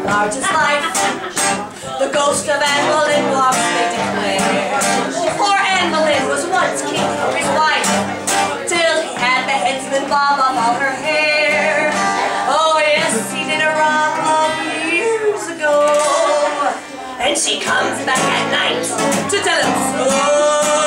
large as life. The ghost of Anne Boleyn walks, they declare. Poor Anne Boleyn was once King Henry's wife, till he had the headsman bob off all her hair. Oh yes, he did a wrong long years ago, and she comes back at night to tell him so.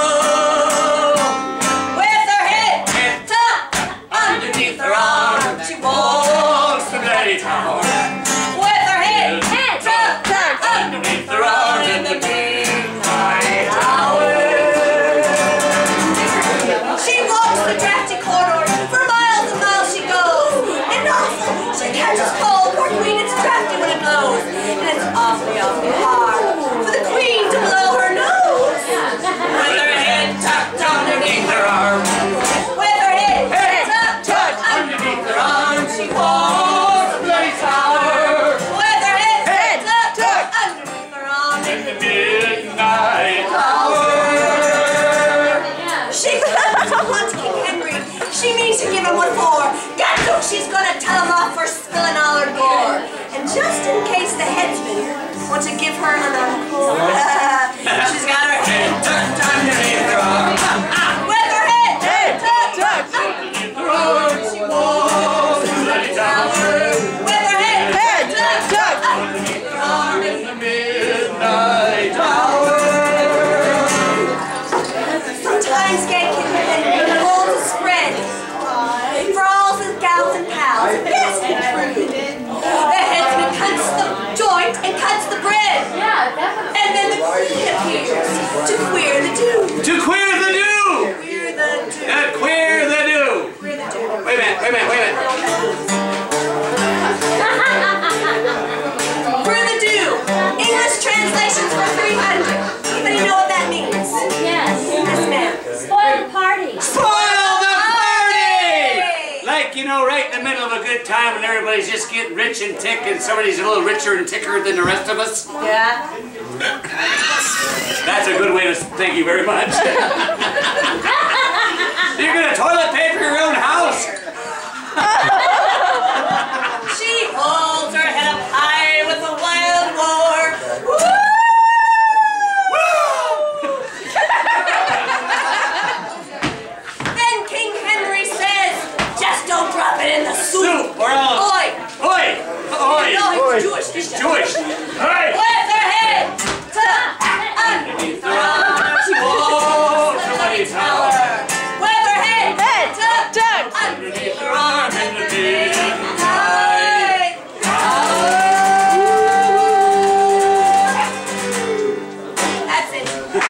She's gonna tell him off for spilling all her gore. And just in case the headsman wants to give her an encore, she's got her head tucked underneath her arm. With her head tucked underneath her arm, she walks to the tower. With her head tucked underneath her arm in the midnight hour. Sometimes gay King holds a spread for all his gals and pals. Yes, true. The headsman cuts the joint and cuts the bread. Yeah, definitely. And then the queen appears to queer the do. To queer the do! Queer the do. Queer the do! Queer the do. Wait a minute, wait a minute, wait a minute. Queer the do. English translations for 300. Anybody know what that means? Yes. Yes, ma'am. Spoil the party. Spoil the party! Like, you know, right in the middle of a good time when everybody's just getting rich and tick and somebody's a little richer and ticker than the rest of us. Yeah. That's a good way to thank you very much. You're gonna toilet paper your own house.